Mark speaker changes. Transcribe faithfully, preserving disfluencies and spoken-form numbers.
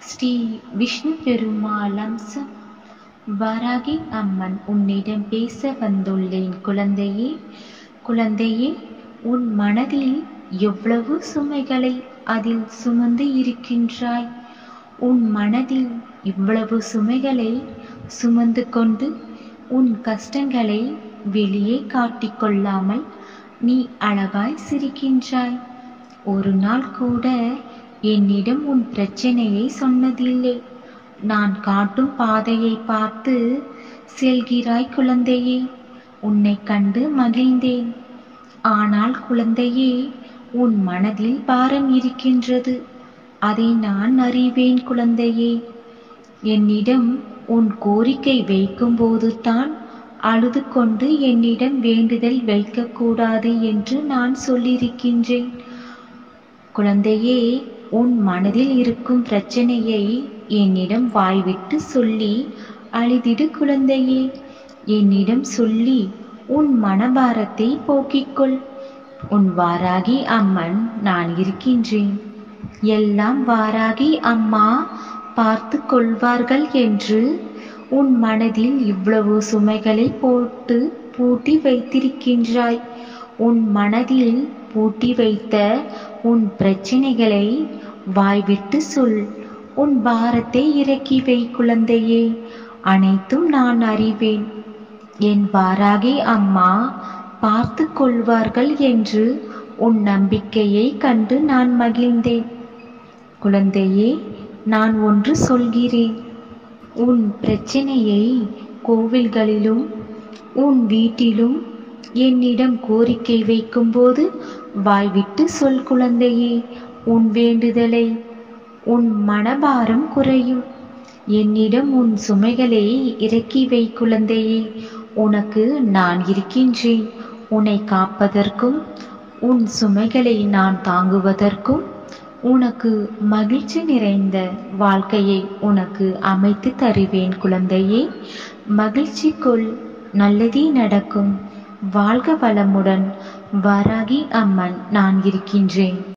Speaker 1: ஸ்ரீ விஷ்ணு பெருமாள் அம்சம். வாராகி அம்மன் உன்னிடம் பேச வந்துள்ளேன் குழந்தையே. குழந்தையே, உன் மனதில் எவ்வளவு சுமைகளை அதில் சுமந்து இருக்கின்றாய். உன் மனதில் இவ்வளவு சுமைகளை சுமந்து கொண்டு உன் கஷ்டங்களை வெளியே காட்டிக்கொள்ளாமல் நீ அழகாய் சிரிக்கின்றாய். ஒரு நாள் கூட என்னிடம் உன் பிரச்சனையை சொன்னதில்லை. நான் காட்டும் பாதையை பார்த்து செல்கிறாய் குழந்தையே. உன்னை கண்டு மகிழ்ந்தேன். ஆனால் குழந்தையே, உன் மனதில் பாரம் இருக்கின்றது. அதை நான் அறிவேன் குழந்தையே. என்னிடம் உன் கோரிக்கை வைக்கும் போது தான் அழுது கொண்டு என்னிடம் வேண்டுதல் வைக்கக்கூடாது என்று நான் சொல்லியிருக்கின்றேன். குழந்தையே, உன் மனதில் இருக்கும் பிரச்சனையை என்னிடம் வாய்விட்டு சொல்லி அழுதிடு குழந்தையே. என்னிடம் சொல்லி உன் மனபாரத்தை போக்கிக்கொள். உன் வாராகி அம்மன் நான் இருக்கின்றேன். எல்லாம் வாராகி அம்மா பார்த்து கொள்வார்கள் என்று உன் மனதில் இவ்வளவு சுமைகளை போட்டு பூட்டி வைத்திருக்கின்றாய். உன் மனதில் பூட்டி வைத்த உன் பிரச்சனைகளை வாய்விட்டு சொல். உன் பாரத்தை இறக்கி வை குழந்தையே. அனைத்தும் நான் அறிவேன். என் வாராகி அம்மா பார்த்து கொள்வார்கள் என்று உன் நம்பிக்கையை கண்டு நான் மகிழ்ந்தேன். குழந்தையே, நான் ஒன்று சொல்கிறேன். உன் பிரச்சனையை கோவில்களிலும் உன் வீட்டிலும் என்னிடம் கோரிக்கை வைக்கும்போது வாய்விட்டு சொல் குழந்தையே. உன் வேண்டுதலை, உன் மனபாரம் குறையும். என்னிடம் உன் சுமைகளை இறக்கி வை குழந்தையே. உனக்கு நான் இருக்கின்றேன். உன்னை காப்பதற்கும் உன் சுமைகளை நான் தாங்குவதற்கும் உனக்கு மகிழ்ச்சி நிறைந்த வாழ்க்கையை உனக்கு அமைத்து தருவேன் குழந்தையே. மகிழ்ச்சி கொள், நல்லதே நடக்கும். வாழ்க வளமுடன். வாராகி அம்மன் நான் இருக்கின்றேன்.